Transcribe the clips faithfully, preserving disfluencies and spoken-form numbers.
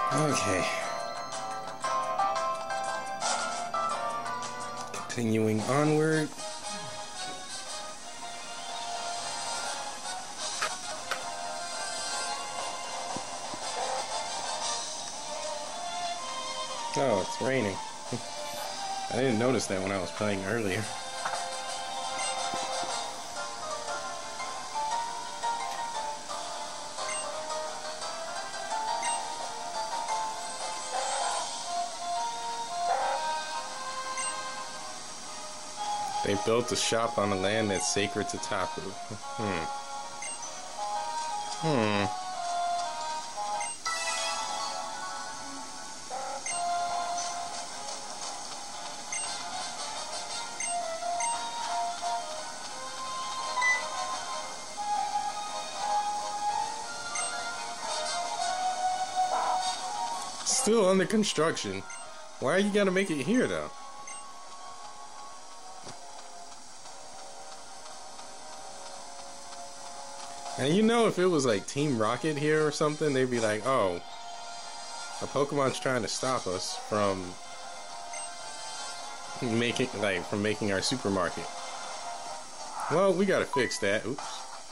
Okay. Continuing onward. Oh, it's raining. I didn't notice that when I was playing earlier. They built a shop on the land that's sacred to Tapu. Hmm. Hmm. Still under construction. Why you gotta make it here though? And you know, if it was like Team Rocket here or something, they'd be like, oh, a Pokemon's trying to stop us from making, like, from making our supermarket. Well, we gotta fix that. Oops.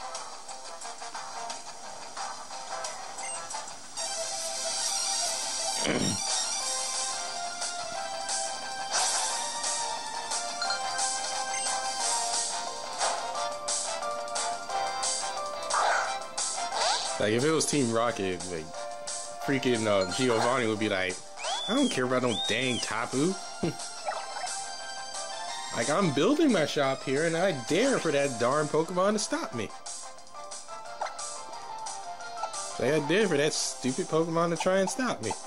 Like, if it was Team Rocket, like, freaking uh, Giovanni would be like, I don't care about no dang Tapu. Like, I'm building my shop here, and I dare for that darn Pokemon to stop me. So I dare for that stupid Pokemon to try and stop me.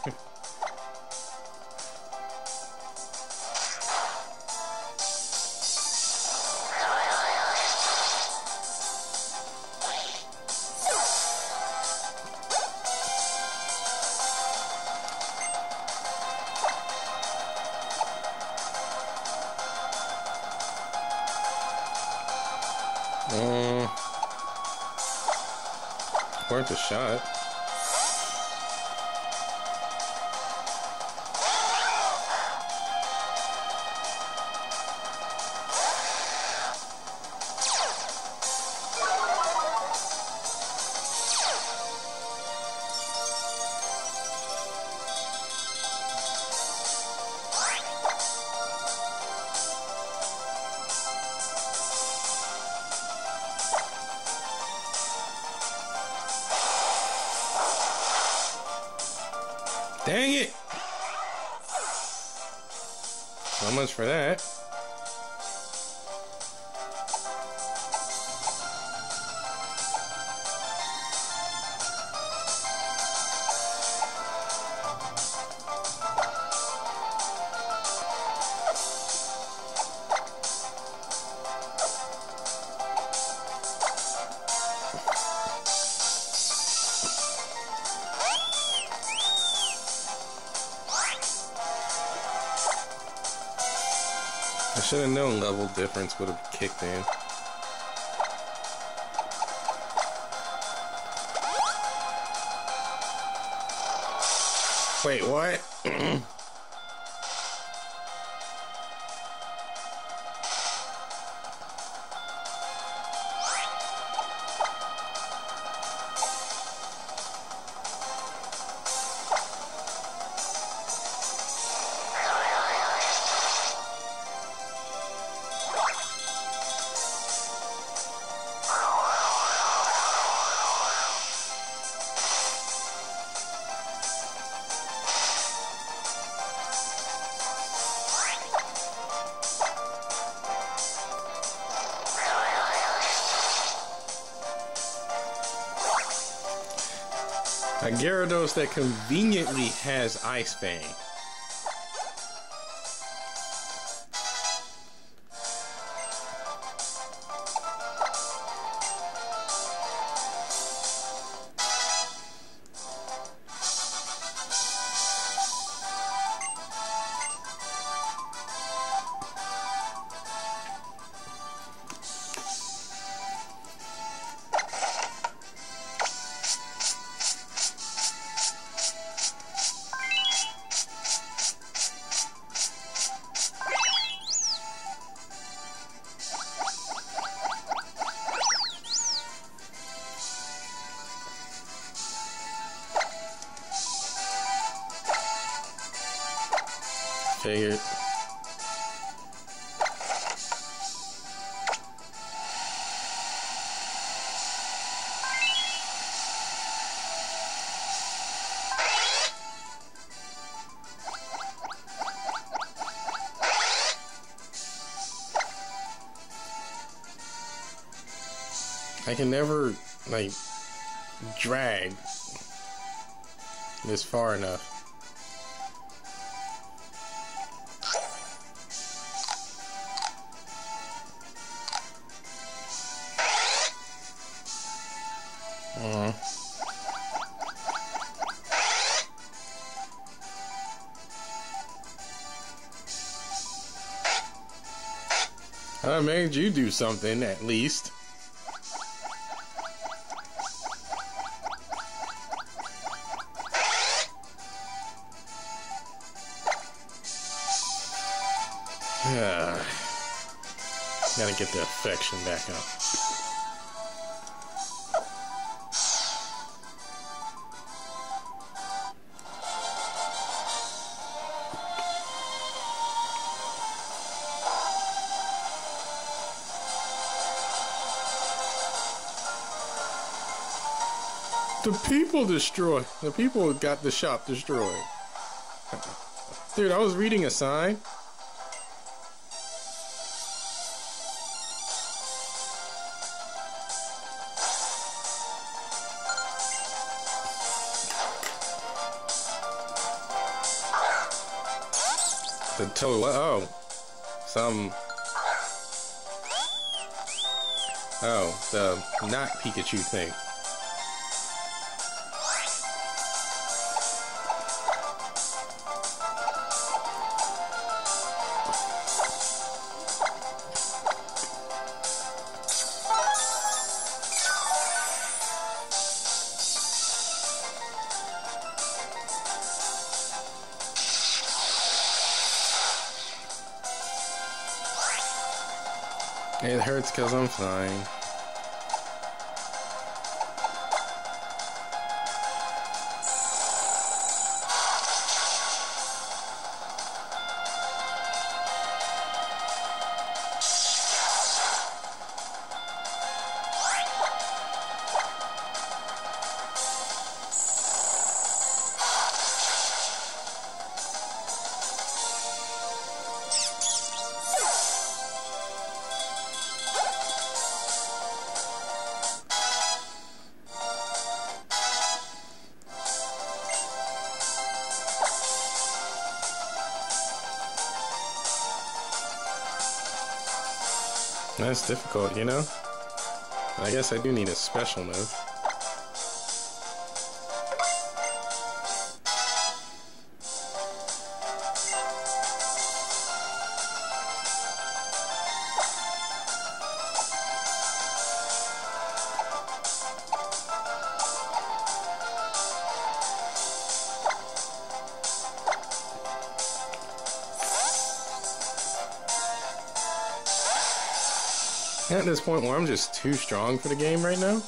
Um, worth a shot. Dang it! So much for that. I should have known level difference would have kicked in. Wait, what? A Gyarados that conveniently has Ice Fang. Figured. I can never, like, drag this far enough. Uh-huh. I made you do something, at least. Gotta get the affection back up. The people destroyed. The people got the shop destroyed. Dude, I was reading a sign. The toe, oh, some, oh, the not Pikachu thing. It hurts because I'm flying. That's difficult, you know? I guess I do need a special move. At this point where I'm just too strong for the game right now.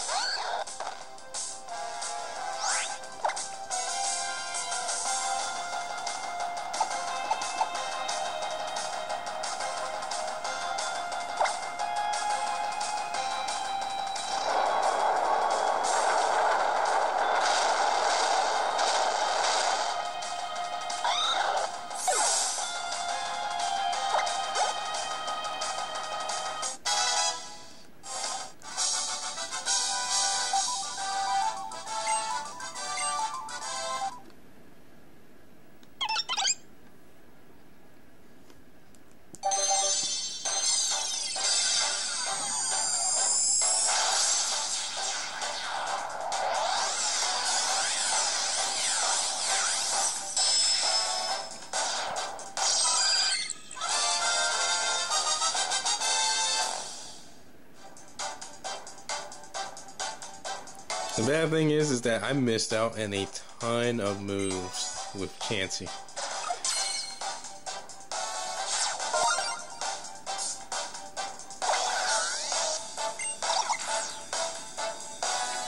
The bad thing is, is that I missed out on a ton of moves with Chansey.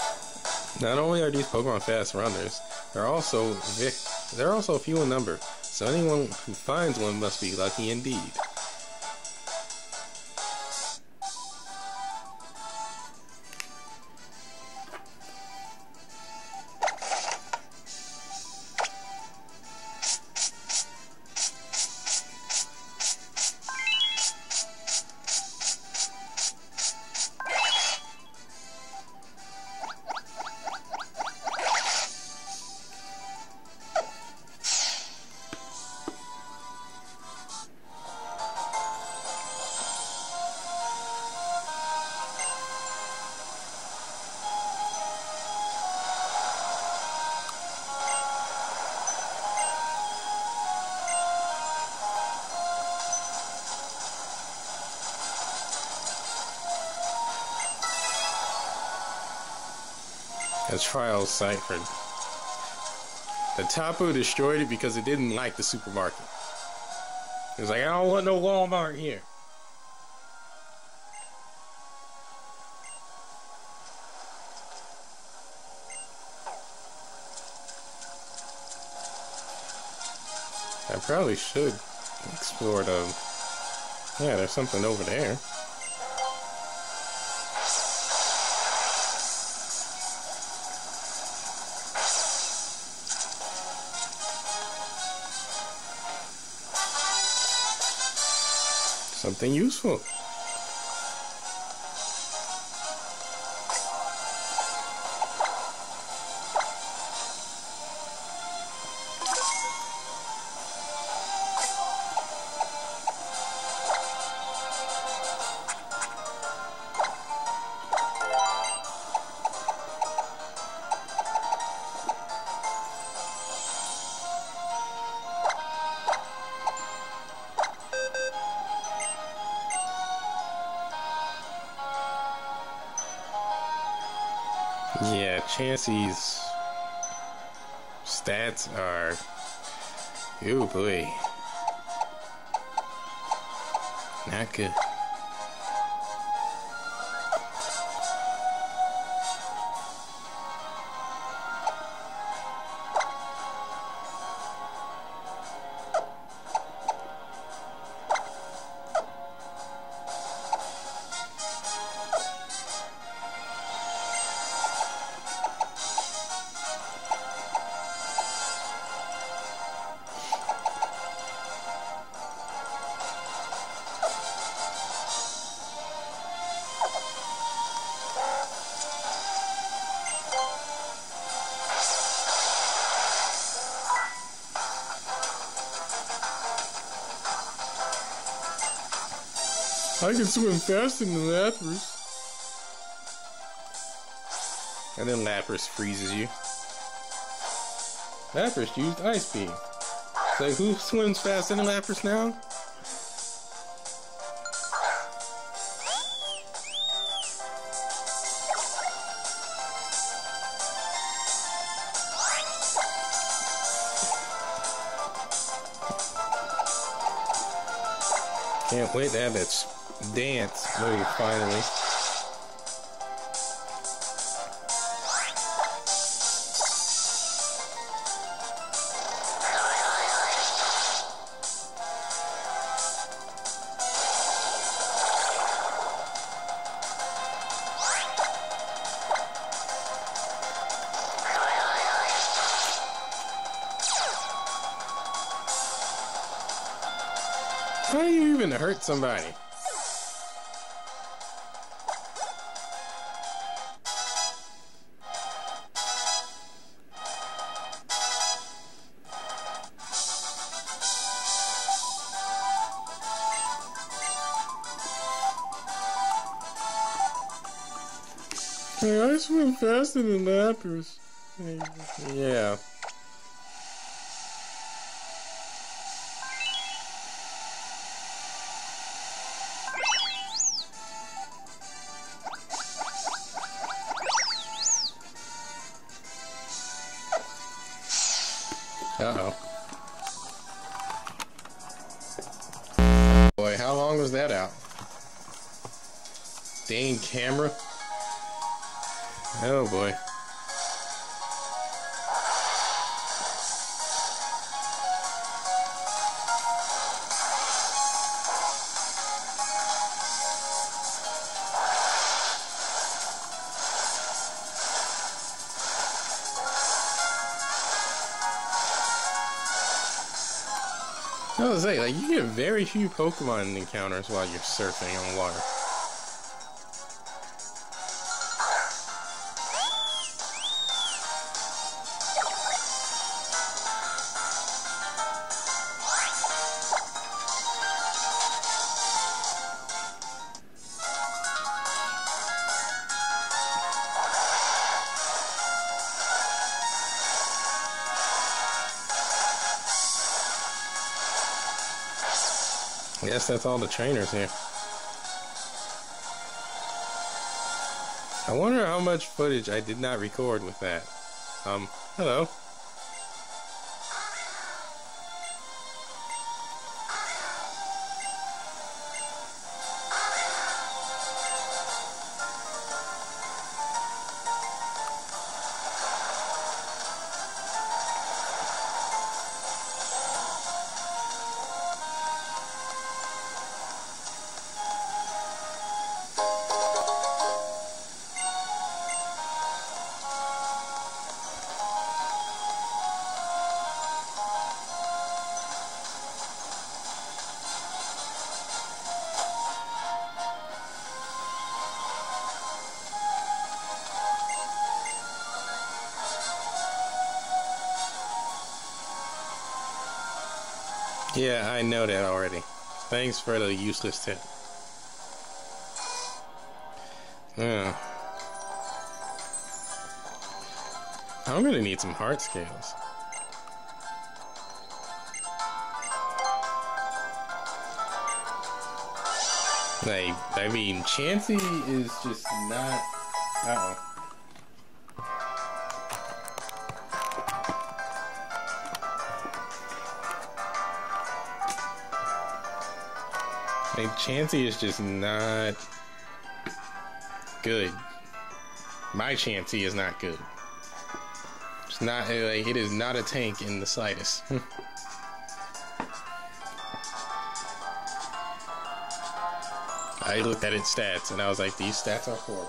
Not only are these Pokemon fast runners, they're also they're also few in number. So anyone who finds one must be lucky indeed. A trial cipher. The Tapu destroyed it because it didn't like the supermarket. It was like, I don't want no Walmart here. I probably should explore the... Yeah, there's something over there. Something useful. Yeah, Chansey's stats are, oh boy, not good. I can swim faster than Lapras. And then Lapras freezes you. Lapras used Ice Beam. It's like, who swims faster than Lapras now? Can't wait to have that dance move finally. How do you even hurt somebody? Hey, I swim faster than Lapras. Yeah. Uh-oh. Boy, how long was that out? Dang camera. Oh boy. I was saying, like, you get very few Pokemon encounters while you're surfing on water. I guess that's all the trainers here. I wonder how much footage I did not record with that. Um, hello. Yeah, I know that already. Thanks for the useless tip. Yeah. I'm gonna need some heart scales. Like, I mean, Chansey is just not... Uh-oh. Like, Chansey is just not good. My Chansey is not good. It's not, like, it is not a tank in the slightest. I looked at its stats and I was like, these stats are horrible.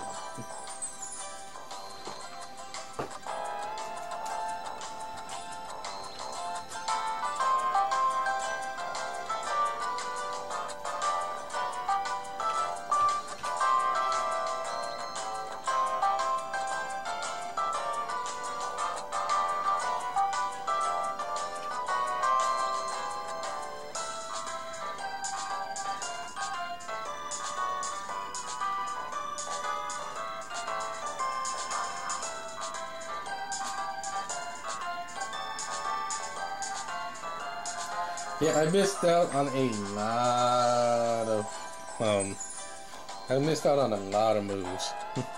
Yeah, I missed out on a lot of, um, I missed out on a lot of moves.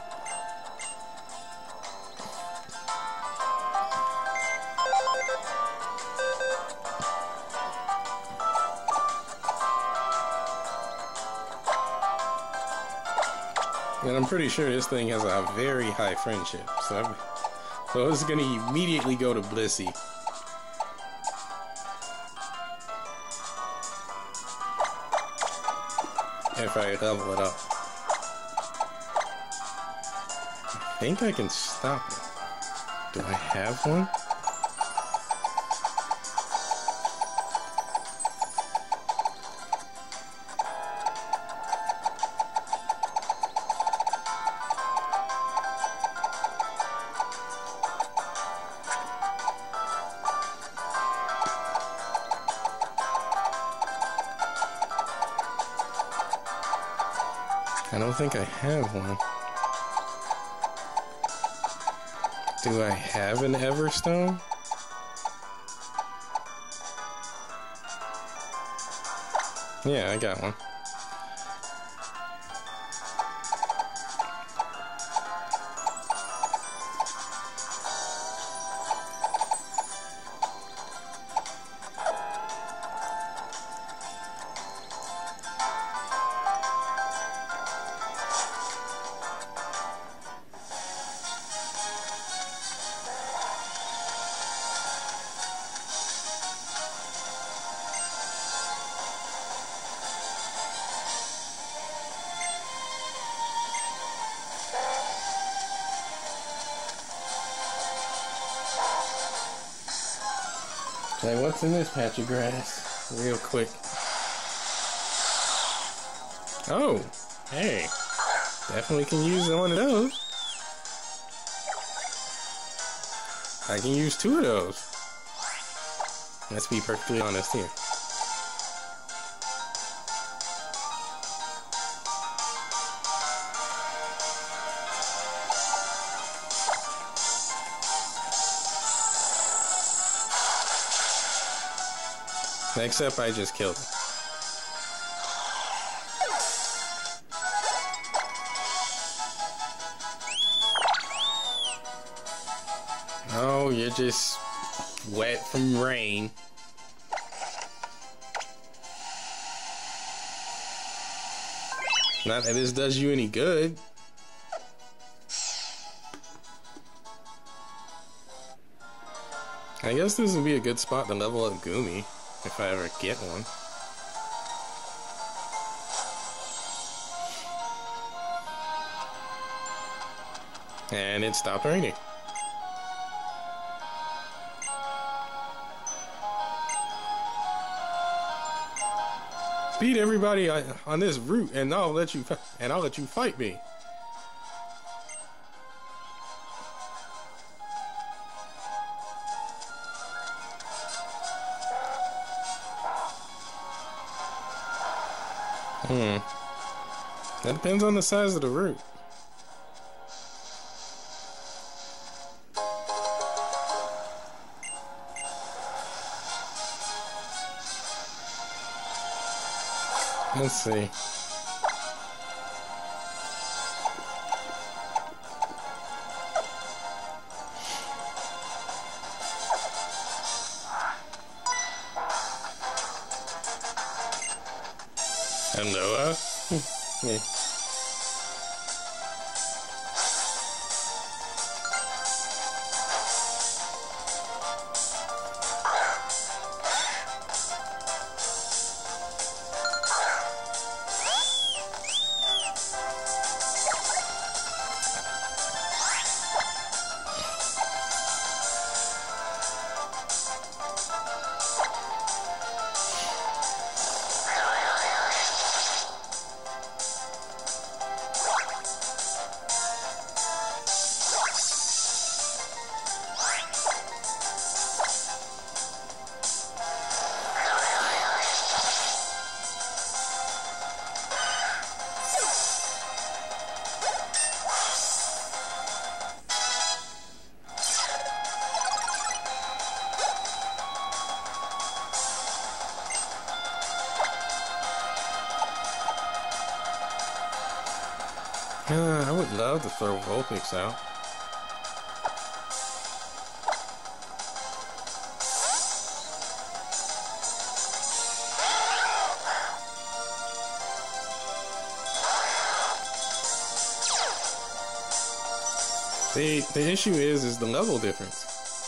And I'm pretty sure this thing has a very high friendship, so I'm, so it's gonna immediately go to Blissey. If I level it up. I think I can stop it. Do I have one? I don't think I have one. Do I have an Everstone? Yeah, I got one. Like, what's in this patch of grass? real quick. Oh, hey. Definitely can use one of those. I can use two of those. Let's be perfectly honest here. Except I just killed him. Oh, you're just wet from rain. Not that this does you any good. I guess this would be a good spot to level up Goomy, if I ever get one. And it stopped raining. Beat everybody on this route, and I'll let you and I'll let you fight me. Hmm. That depends on the size of the route. Let's see. Hello, uh, yeah. Uh, I would love to throw Vulpix out. The the issue is is the level difference.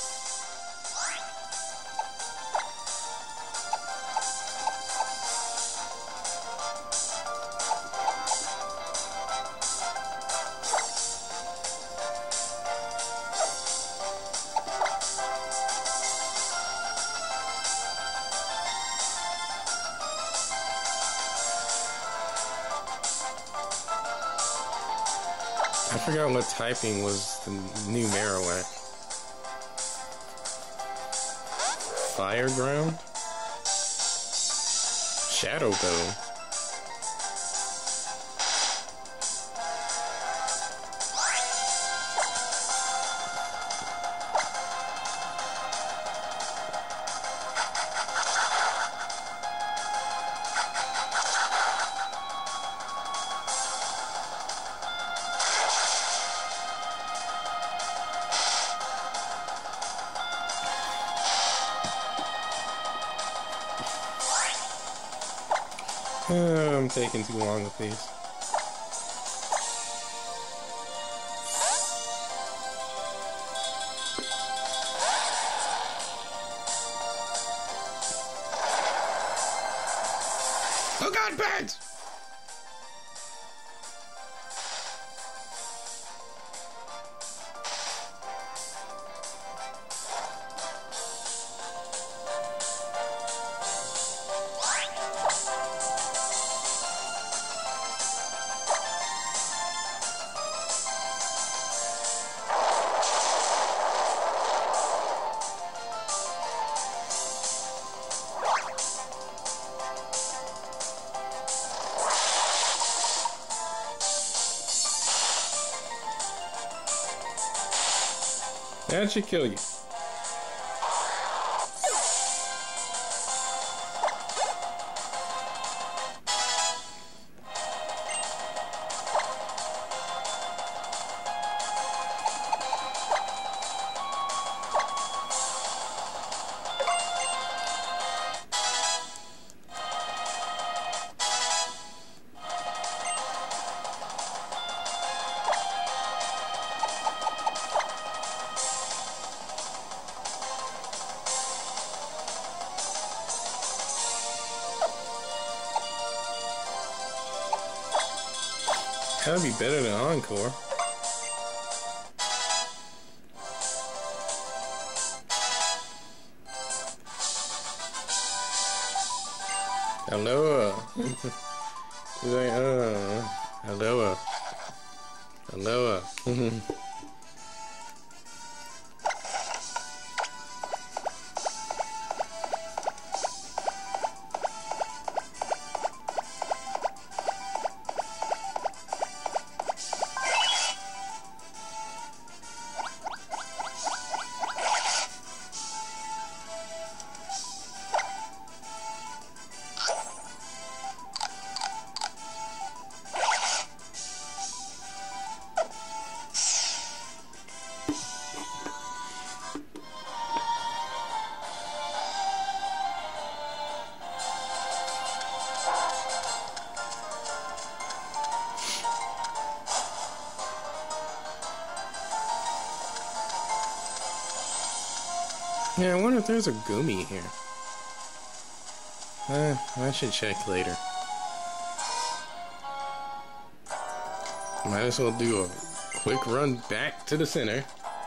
I forgot what typing was the new Marowak. Fire Ground? Shadow Bow. Uh, I'm taking too long with these. Oh God, birds! That should kill you. That would be better than Encore. Hello. He's like, uh, hello. Hello. Yeah, I wonder if there's a Gumi here. Uh, I should check later. Might as well do a quick run back to the center.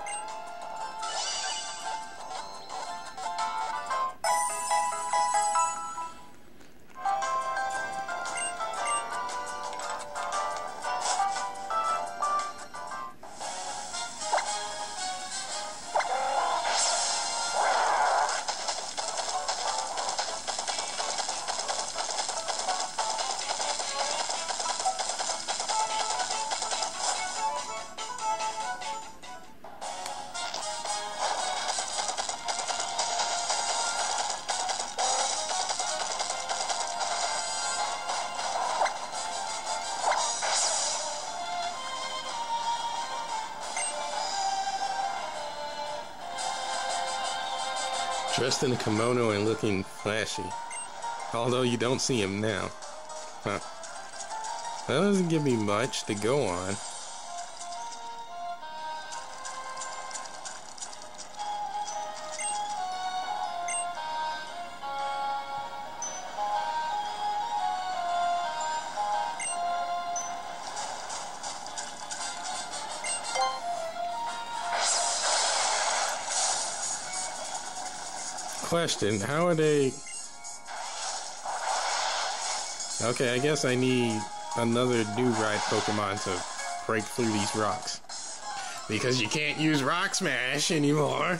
Dressed in a kimono and looking flashy. Although you don't see him now. Huh. That doesn't give me much to go on. Question, how are they... Okay, I guess I need another new ride Pokemon to break through these rocks. Because you can't use Rock Smash anymore.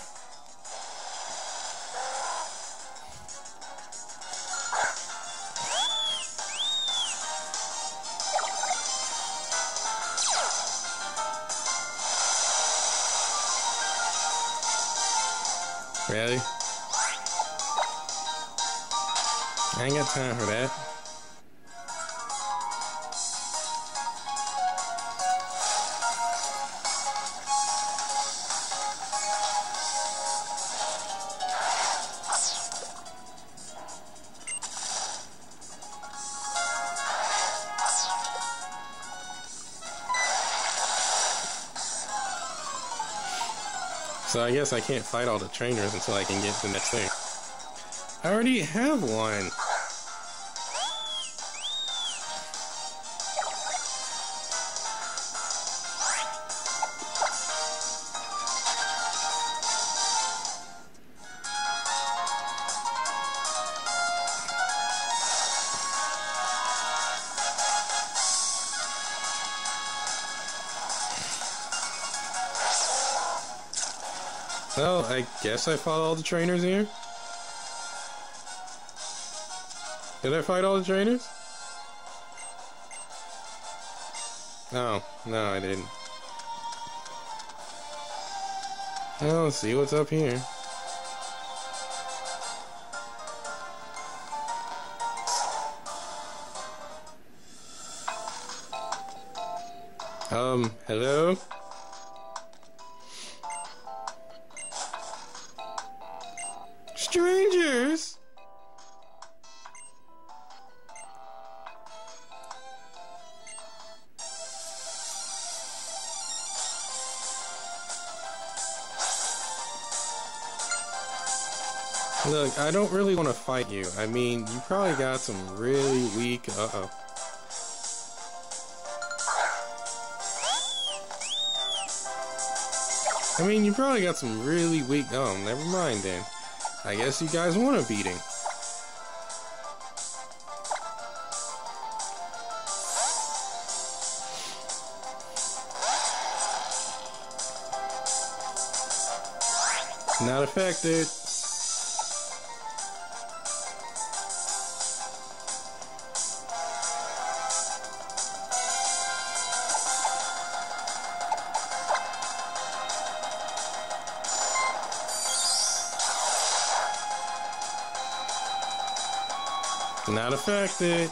Really? I ain't got time for that. So I guess I can't fight all the trainers until I can get to the next thing. I already have one. Well, I guess I fought all the trainers here. Did I fight all the trainers? No, no, I didn't. Well, let's see what's up here. Um, hello? Strangers? Look, I don't really want to fight you. I mean, you probably got some really weak... Uh-oh. I mean, you probably got some really weak... Oh, never mind then. I guess you guys want a beating. Not affected. Not affected.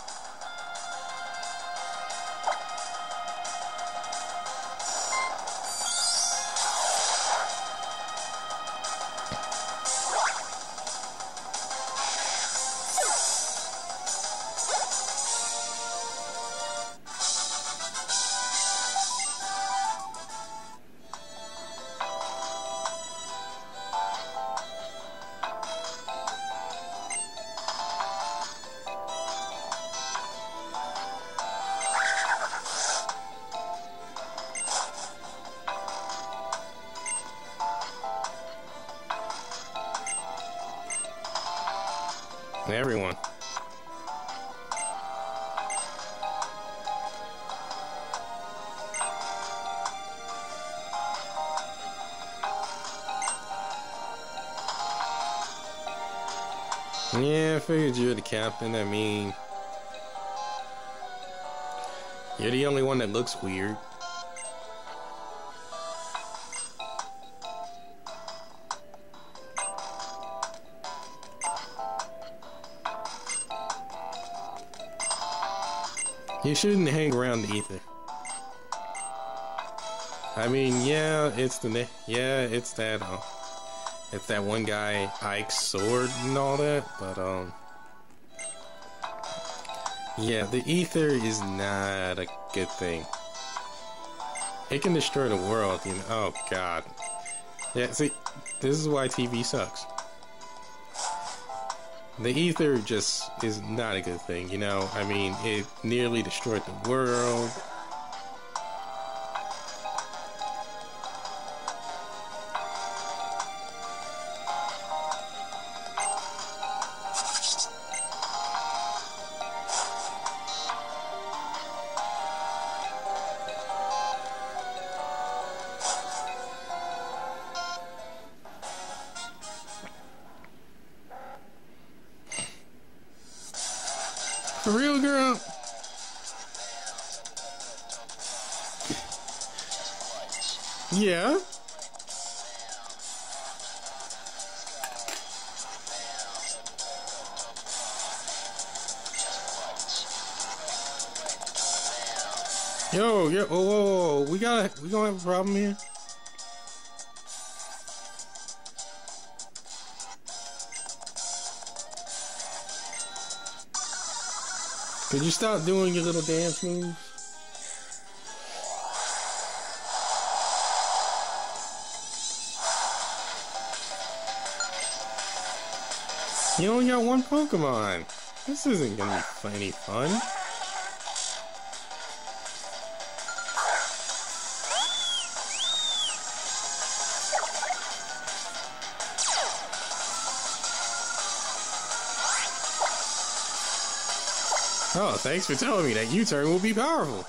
Everyone. Yeah, I figured you're the captain. I mean, you're the only one that looks weird. You shouldn't hang around the ether. I mean, yeah, it's the yeah, it's that uh, it's that one guy, Ike's sword and all that, but um, yeah, the ether is not a good thing. It can destroy the world, you know. Oh God, yeah. See, this is why T V sucks. The ether just is not a good thing, you know? I mean, it nearly destroyed the world. For real, girl? Yeah? Yo, yo, whoa, whoa, whoa, we got, we gonna have a problem here? Could you stop doing your little dance moves? You only got one Pokemon. This isn't gonna be any fun. Oh, thanks for telling me that U-turn will be powerful.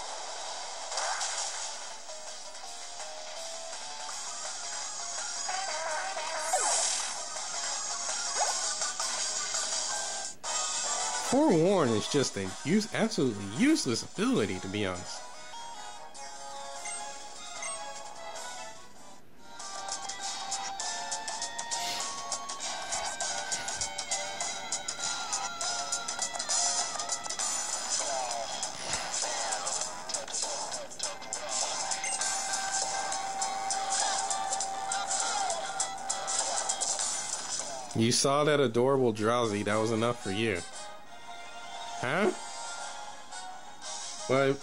Forewarn is just a use, absolutely useless ability, to be honest. You saw that adorable Drowsy, that was enough for you. Huh? What?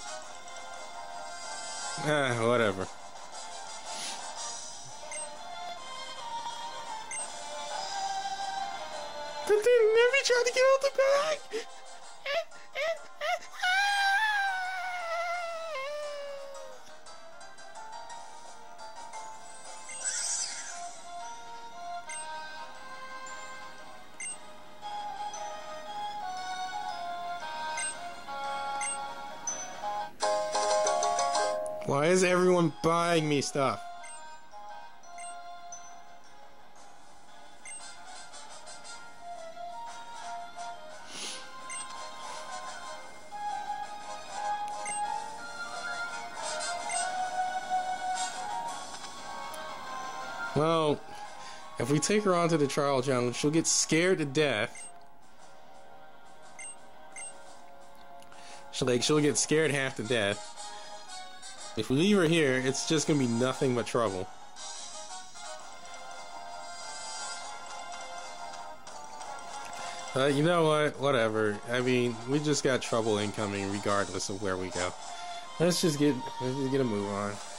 Ah, whatever. But then Neffy tried to get out the bag! Why is everyone buying me stuff? Well, if we take her onto the trial challenge, she'll get scared to death. She'll, like, she'll get scared half to death. If we leave her here, it's just gonna be nothing but trouble. Uh, you know what? Whatever. I mean, we just got trouble incoming regardless of where we go. Let's just get, let's just get a move on.